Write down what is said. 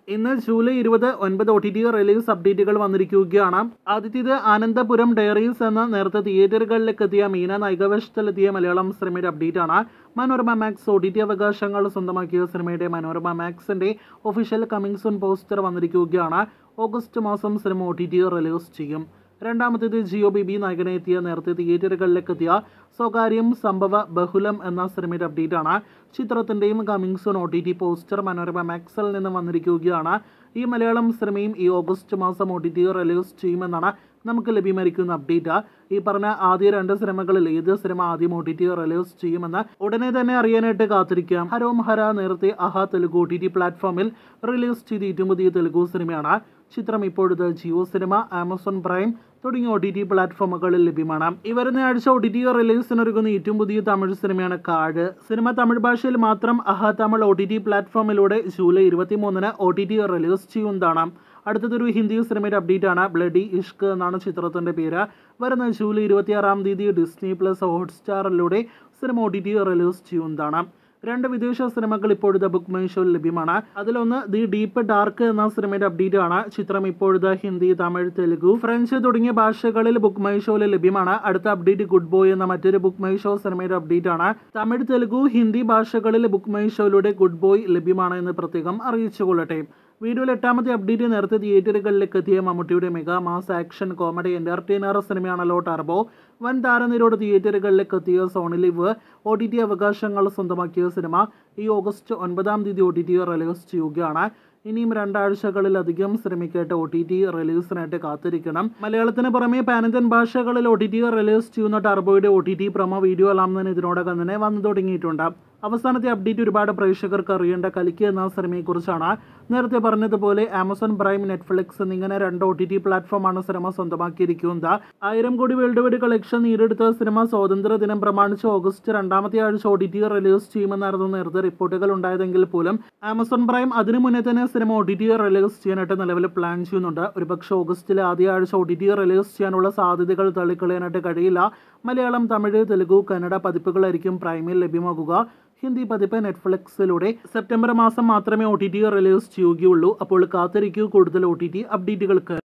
ഇന്ന് July 20 9 OTT release അപ്ഡേറ്റുകൾ വന്നിരിക്കുകയാണ്. ആദ്യത്തേത് ആനന്ദപുരം ഡയറീസ് എന്ന നേരത്തെ തിയേറ്ററുകളിലേക്ക് എത്തിയ മീന നായികവേഷത്തിലെത്തിയ മലയാളം സിനിമയുടെ അപ്ഡേറ്റ് ആണ്. മനോരമ മാക്സ് OTT അവകാശങ്ങൾ സ്വന്തമാക്കിയ സിനിമയുടെ മനോരമ മാക്സിന്റെ ഒഫീഷ്യൽ കമ്മിങ് സൂൺ പോസ്റ്റർ വന്നിരിക്കുകയാണ്. ഓഗസ്റ്റ് മാസം സിനിമ OTT റിലീസ് ചെയ്യും. രണ്ടാമത്തേത് ജിയോ ബേബി നായകനെ എത്തിയ നേരത്തെ തിയേറ്ററുകളിലേക്ക് എത്തിയ സ്വകാര്യം സംഭവ ബഹുലം എന്ന സിനിമയുടെ അപ്ഡേറ്റ് ആണ്. ചിത്രത്തിൻ്റെയും coming soon OTT poster Manorama മാക്സിൽ നിന്ന് വന്നിരിക്കുകയാണ്. ഈ മലയാളം സിനിമയും ഈ ഓഗസ്റ്റ് മാസം OTT റിലീസ് ചെയ്യുമെന്നാണ് നമുക്ക് ലഭ്യമായിരിക്കുന്ന അപ്ഡേറ്റ്. ഈ പറഞ്ഞ ആദ്യ രണ്ട് സിനിമകളിൽ ഏത് സിനിമ ആദ്യം OTT റിലീസ് ചെയ്യുമെന്ന് ഉടനെ തന്നെ അറിയാനായിട്ട് കാത്തിരിക്കാം. ഹരോം ഹര നേരത്തെ ആഹാ തെലുഗു OTT പ്ലാറ്റ്ഫോമിൽ റിലീസ് ചെയ്ത ഏറ്റവും പുതിയ തെലുഗു സിനിമയാണ്. ചിത്രം ഇപ്പോഴത്തെ ജിയോ സിനിമ, ആമസോൺ പ്രൈം തുടങ്ങിയ OTT പ്ലാറ്റ്ഫോമുകളിൽ ലഭ്യമാണ്. ഈ വരുന്ന ആഴ്ച OTT റിലീസിനൊരുങ്ങുന്ന ഏറ്റവും പുതിയ തമിഴ് സിനിമയാണ് കാട്. സിനിമ തമിഴ് ഭാഷയിൽ മാത്രം ആഹാ തമിഴ് OTT പ്ലാറ്റ്ഫോമിലൂടെ ജൂലൈ 23 OTT റിലീസ് ചെയ്യുന്നതാണ്. അടുത്തതൊരു ഹിന്ദി സിനിമയുടെ അപ്ഡേറ്റ് ആണ്. ബ്ലഡി ഇഷ്ക് എന്നാണ് ചിത്രത്തിന്റെ പേര്. വരുന്ന ജൂലൈ 26 ഡിസ്നി പ്ലസ് ഹോട്ട്സ്റ്റാറിലൂടെ സിനിമ OTT റിലീസ് ചെയ്യുന്നതാണ്. രണ്ട് വിദേശ സിനിമകൾ ഇപ്പോഴത്തെ ബുക്ക് മൈ ഷോയിൽ ലഭ്യമാണ്. അതിലൊന്ന് ദി ഡീപ്പ് ഡാർക്ക് എന്ന സിനിമയുടെ അപ്ഡേറ്റ് ആണ്. ചിത്രം ഇപ്പോഴത്തെ ഹിന്ദി, തമിഴ്, തെലുഗു, ഫ്രഞ്ച് തുടങ്ങിയ ഭാഷകളിൽ ബുക്ക് മൈ ഷോയിൽ ലഭ്യമാണ്. അടുത്ത അപ്ഡേറ്റ് ഗുഡ് ബോയ് എന്ന മറ്റൊരു ബുക്ക് മൈ ഷോ സിനിമയുടെ അപ്ഡേറ്റ് ആണ്. തമിഴ്, തെലുഗു, ഹിന്ദി ഭാഷകളിൽ ബുക്ക് മൈ ഷോയിലൂടെ ഗുഡ് ബോയ് ലഭ്യമാണ് എന്ന് പ്രത്യേകം അറിയിച്ചുകൊള്ളട്ടെ. വീഡിയോയിൽ 8ാമത്തെ അപ്ഡേറ്റ് നേരത്തെ തിയേറ്ററുകളിലേക്ക് എത്തിയ മമ്മൂട്ടിയുടെ mega mass action comedy entertainer സിനിമയാണല്ലോ ടർബോ. വൻ താരനിരയോട് തിയേറ്ററുകളിലേക്ക് എത്തിയ സോണി ലിവ് OTT അവകാശങ്ങൾ സ്വന്തമാക്കിയ സിനിമ ഈ ഓഗസ്റ്റ് 9 OTT റിലീസ് ചെയ്യുകയാണ്. ഇനിയും 2 ആഴ്ചകളിലധികം സിനിമയ്ക്കായിട്ട് OTT റിലീസിനായിട്ട് കാത്തിരിക്കണം. മലയാളത്തിന് പുറമെ പാനിന്ത്യൻ ഭാഷകളിൽ OTT റിലീസ് ചെയ്യുന്ന ടർബോയുടെ OTT പ്രൊമോ വീഡിയോ എല്ലാം തന്നെ ഇതിനോടകം തന്നെ വന്നു തുടങ്ങിയിട്ടുണ്ട്. അവസാനത്തെ അപ്ഡേറ്റ് ഒരുപാട് പ്രേക്ഷകർക്ക് അറിയേണ്ട കലിക്ക് എന്ന സിനിമയെക്കുറിച്ചാണ്. നേരത്തെ പറഞ്ഞതുപോലെ ആമസോൺ പ്രൈം, നെറ്റ്ഫ്ലിക്സ് എന്നിങ്ങനെ 2 OTT പ്ലാറ്റ്ഫോമാണ് സിനിമ സ്വന്തമാക്കിയിരിക്കുന്നത്. 1000 കോടി വേൾഡ് വൈഡ് കളക്ഷൻ നേടിയെടുത്ത സിനിമ സ്വാതന്ത്ര്യ ദിനം പ്രമാണിച്ച് ഓഗസ്റ്റ് 2ാമത്തെ ആഴ്ച OTT റിലീസ് ചെയ്യുമെന്നായിരുന്നു നേരത്തെ റിപ്പോർട്ടുകൾ ഉണ്ടായതെങ്കിൽ പോലും ആമസോൺ പ്രൈം അതിനു മുന്നേ തന്നെ സിനിമ OTT റിലീസ് ചെയ്യാനായിട്ട് നിലവിൽ പ്ലാൻ ചെയ്യുന്നുണ്ട്. ഒരുപക്ഷെ ഓഗസ്റ്റിലെ ആദ്യ ആഴ്ച OTT റിലീസ് ചെയ്യാനുള്ള സാധ്യതകൾ തള്ളിക്കളയാനായിട്ട് കഴിയില്ല. മലയാളം, തമിഴ്, തെലുഗു, കന്നഡ പതിപ്പുകളായിരിക്കും പ്രൈമിൽ ലഭ്യമാകുക. ഹിന്ദി പതിപ്പ് നെറ്റ്ഫ്ലിക്സിലൂടെ സെപ്റ്റംബർ മാസം മാത്രമേ OTT റിലീസ് ചെയ്യുകയുള്ളൂ. അപ്പോൾ കാത്തിരിക്കൂ കൂടുതൽ OTT അപ്ഡേറ്റുകൾക്ക്.